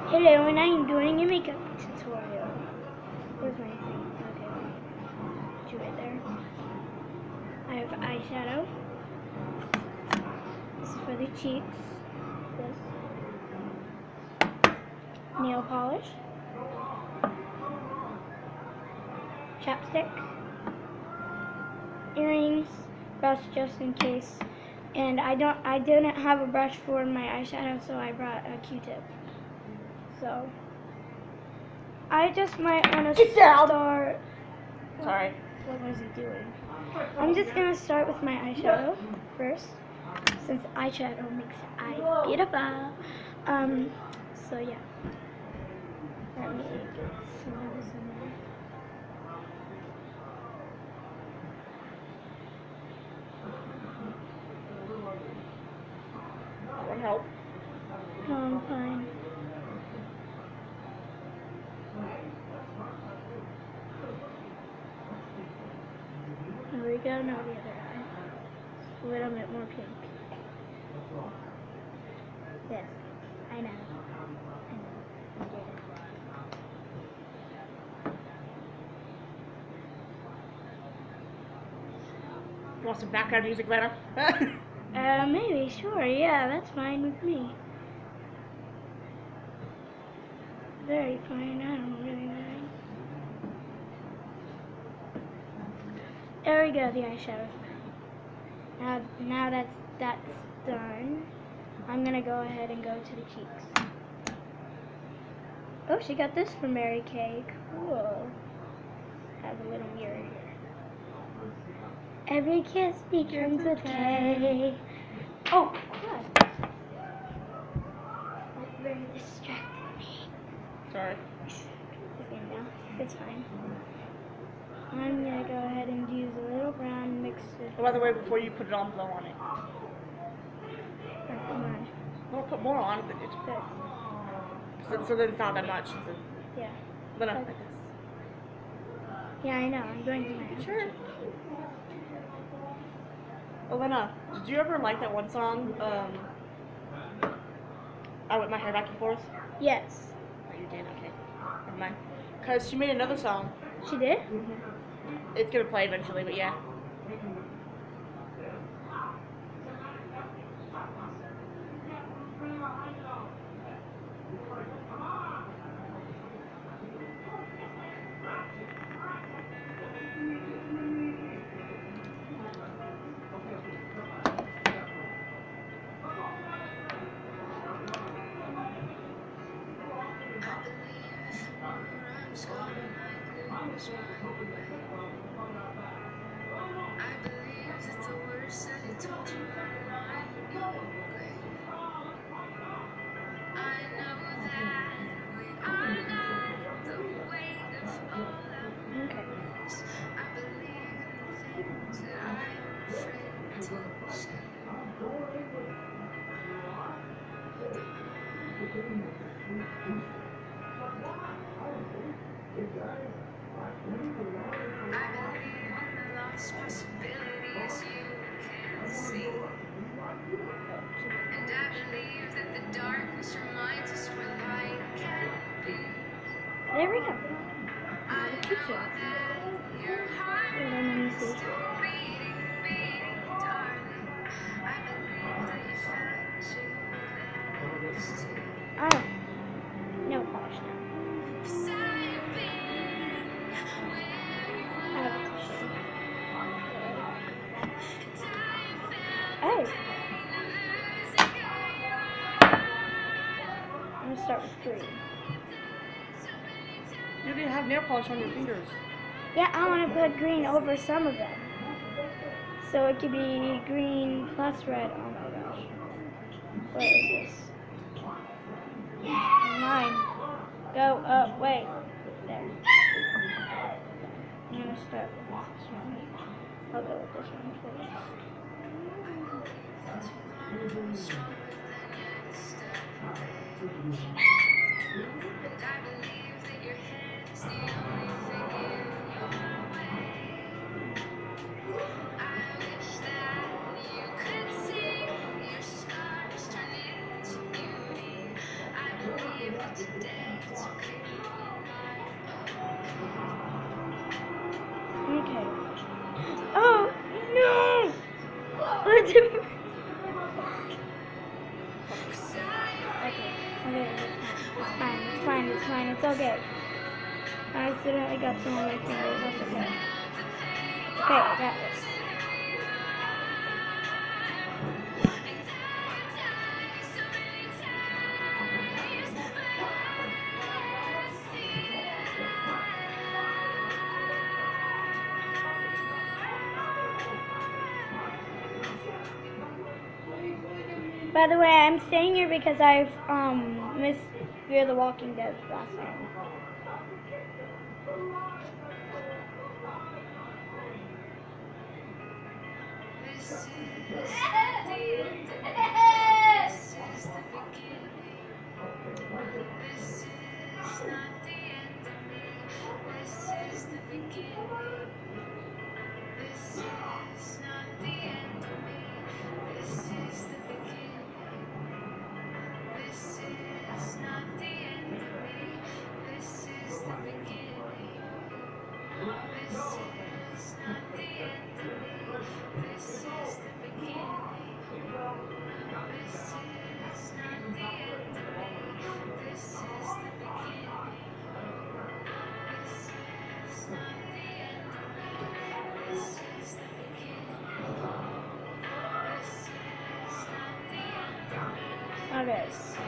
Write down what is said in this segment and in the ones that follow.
Hello, and I'm doing a makeup tutorial. Where's my thing? Okay, put you right there. I have eyeshadow. This is for the cheeks. This. Nail polish. Chapstick. Earrings. Brush just in case. And I didn't have a brush for my eyeshadow, so I brought a Q-tip. So I just might want to start. Sorry. What was he doing? I'm just gonna start with my eyeshadow first, since eyeshadow makes your eye beautiful. So yeah. Let me get some of this in there. That would help. No, I'm fine. There we go, now the other eye. A little bit more pink. Yes, I know. I did it. You want some background music, Lana? Maybe, sure, yeah, that's fine with me. Very fine, I don't really mind. There we go, the eyeshadow. Now that's done, I'm gonna go ahead and go to the cheeks. Oh, she got this from Mary Kay. Cool. Has a little mirror here. Every kiss begins with K. Oh, God. That very distracted me. Sorry. Okay, now it's fine. I'm gonna go ahead and use a little brown mixed with. Oh, by the way, before you put it on, blow on it. Oh, come on. We'll put more on, but it's Good. so that it's not that much. Yeah. Lana, Okay. like this. Yeah, I know. I'm going to my Sure. Oh, Lana, did you ever like that one song? I whip my hair back and forth. Yes. Oh, you did. Okay. Never mind. Cause she made another song. She did? It's gonna play eventually, but yeah. Okay. There we go. The Q-tip. Hold on, let me see. Oh, nail polish now. I have a tissue. Oh. I'm gonna start with green. You didn't have nail polish on your fingers. Yeah, I want to put green over some of them. So it could be green plus red. Oh my gosh. What is this? Mine. Go up. Wait. There. I'm gonna start with this one. I'll go with this one first. Okay. Oh no! Let's do it. Okay. Okay. It's fine. It's fine. It's fine. It's okay. I accidentally got some on my fingers. That's okay. Okay, I got this. By the way, I'm staying here because I've missed Fear the Walking Dead last time. Okay.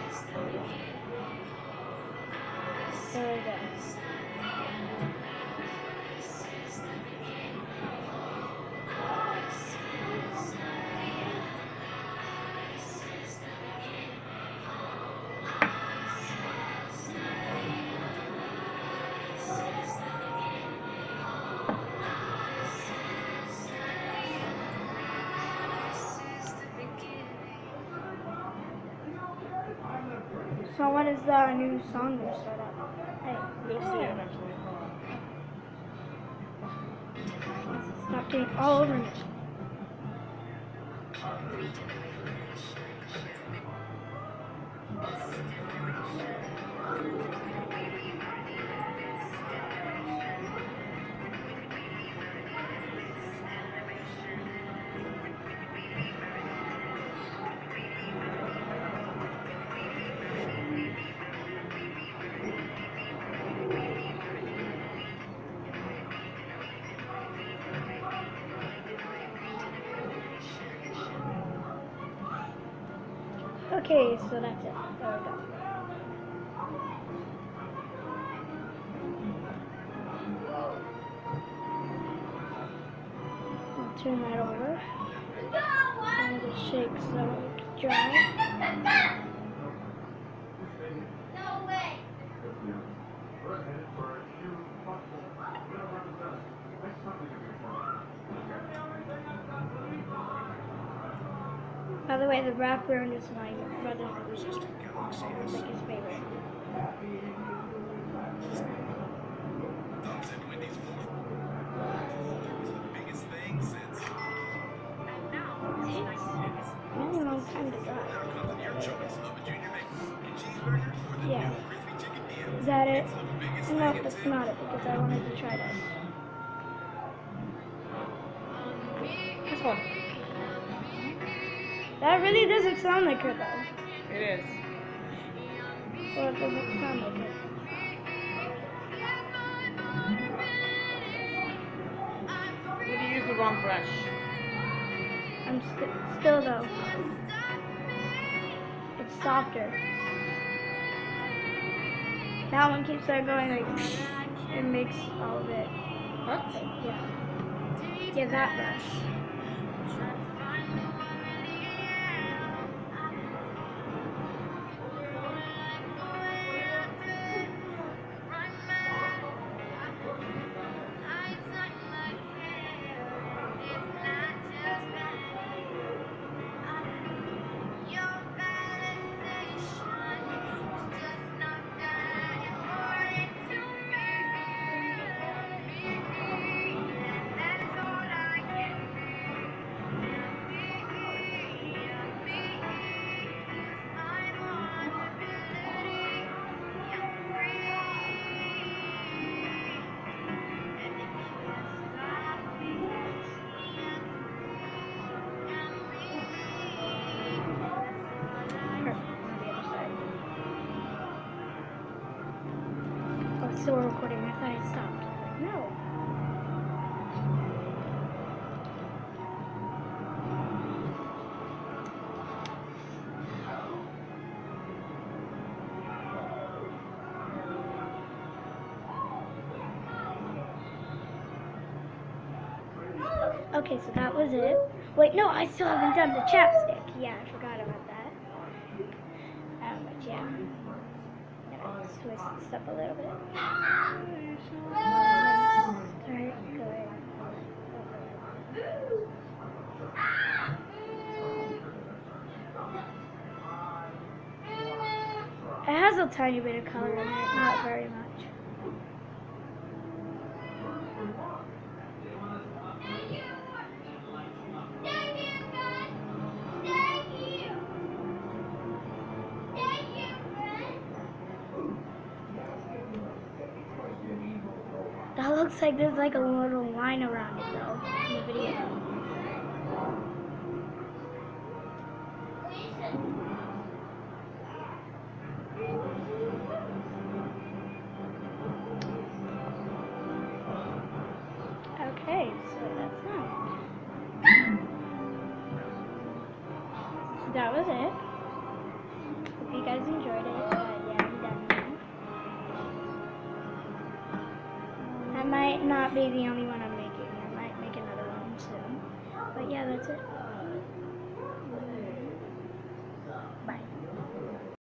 There we go. So what is the new song going to start up? Hey. You'll see it eventually. Stop getting all over me. Okay, so that's it. There we go. I'll turn that over. And just shake so it's dry. By the way, the background is my brother's movie. It's like his favorite. Really long time to drive. Yeah. Is that it? No, that's not it because I wanted to try this. This one. That really doesn't sound like her though. It is. Well, it doesn't sound like her. Maybe you used the wrong brush. I'm still though. It's softer. That one keeps on going like it makes all of it. What? Yeah. Yeah, that brush. still recording. I thought it stopped. No. Okay, so that was it. Wait, no, I still haven't done the chapstick. Yeah, I forgot about that. But yeah. Gotta twist this up a little bit. Start going. It has a tiny bit of color in it, not very much. That looks like there's like a little line around it though in the video. Okay, so that's done. So that was it. Hope you guys enjoyed it. Yeah, I'm done now. That might not be the only one I'm making. I might make another one soon. But yeah, that's it.